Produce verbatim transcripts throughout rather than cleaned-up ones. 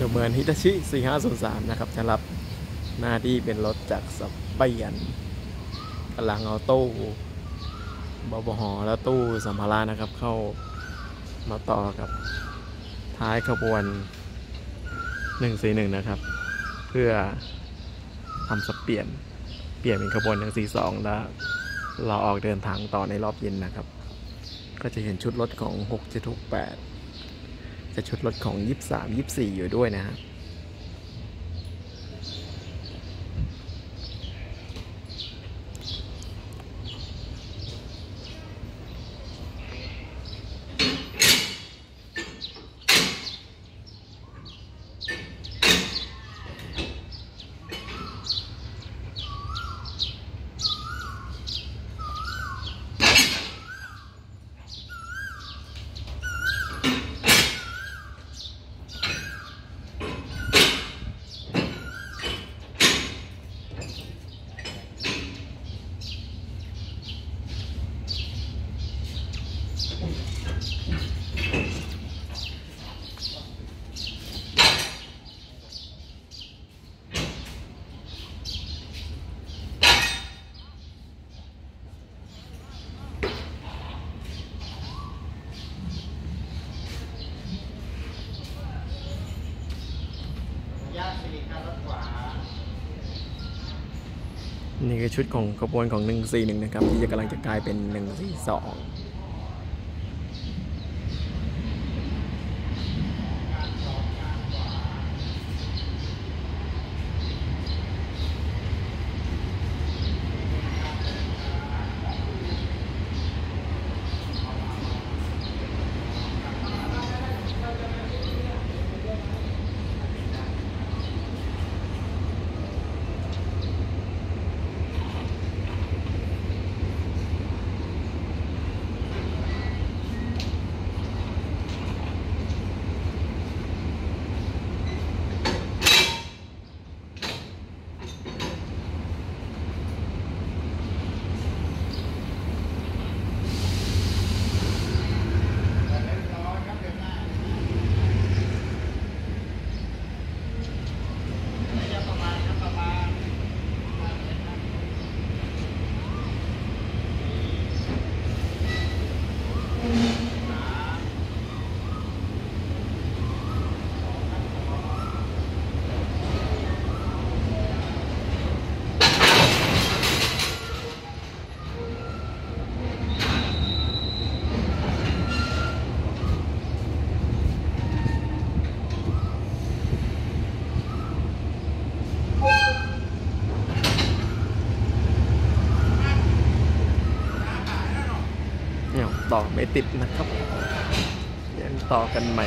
ดี๋ยวเหมือนฮิตาชิสี่ห้าศูนย์สามนะครับจะรับหน้าที่เป็นรถจากสเปียนกำลังเอาตู้บบบหแล้วตู้สัมภาระนะครับเข้ามาต่อกับท้ายขบวนหนึ่งสี่หนึ่งนะครับเพื่อทำสเปียนเปลี่ยนเป็นขบวนหนึ่งสี่สองแล้วเราออกเดินทางต่อในรอบเย็นนะครับก็จะเห็นชุดรถของหกเจ็ดหกแปดจะชุดรถของยี่สิบสามยี่สิบสี่อยู่ด้วยนะฮะนี่คือชุดของขบวนของหนึ่งสี่หนึ่งนะครับที่จะกำลังจะกลายเป็นหนึ่งสี่สองเนี่ยต่อไม่ติดนะครับยังต่อกันใหม่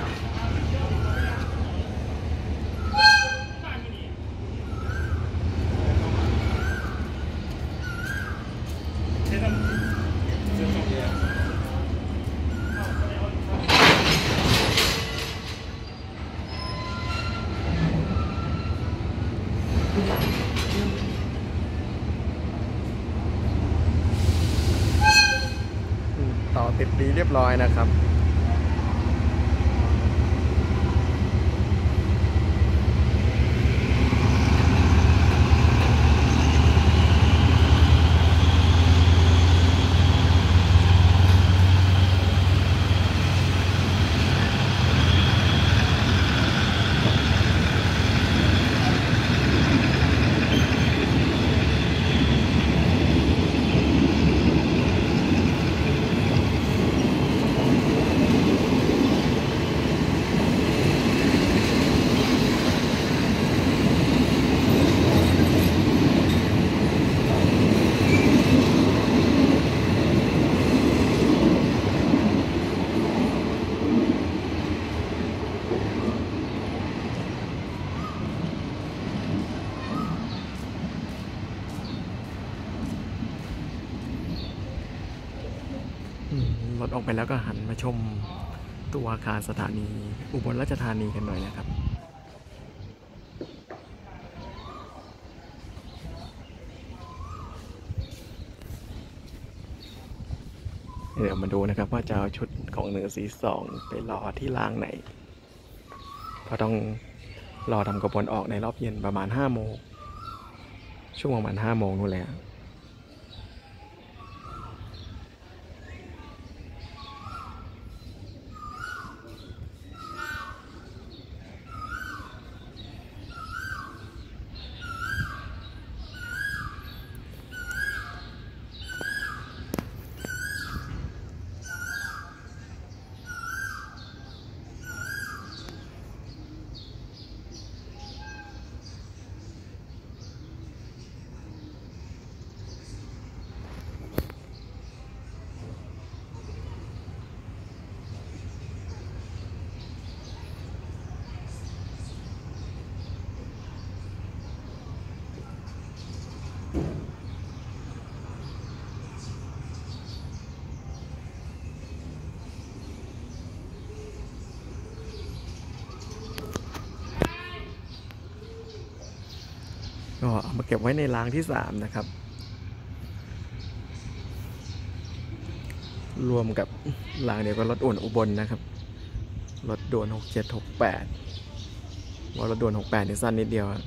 ต่อติดดีเรียบร้อยนะครับรถออกไปแล้วก็หันมาชมตัวอาคารสถานีอุบลราชธานีกันหน่อยนะครับเดี๋ยวมาดูนะครับว่าจะเอาชุดของหนึ่งสี่สองไปรอที่รางไหนก็ต้องรอทำกระบวนออกในรอบเย็นประมาณห้าโมงช่วงประมาณห้าโมงนู่นแหละก็เอามาเก็บไว้ในรางที่สามนะครับ รวมกับรางเดียวกับรถด่วนอุบลนะครับรถด่วนหกเจ็ดหกแปดว่ารถด่วนหกแปดนี่สั้นนิดเดียว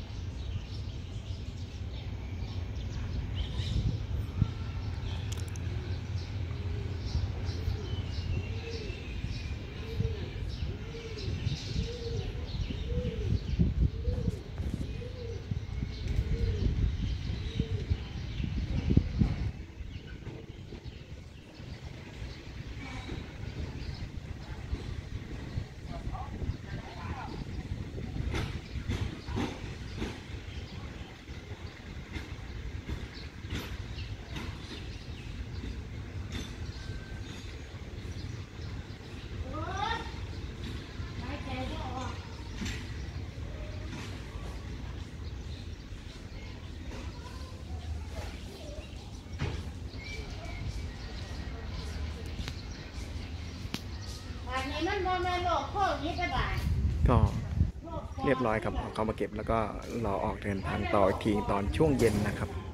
ก็เรียบร้อยครับเอาเข้ามาเก็บแล้วก็รอออกเดินทางต่ออีกทีตอนช่วงเย็นนะครับ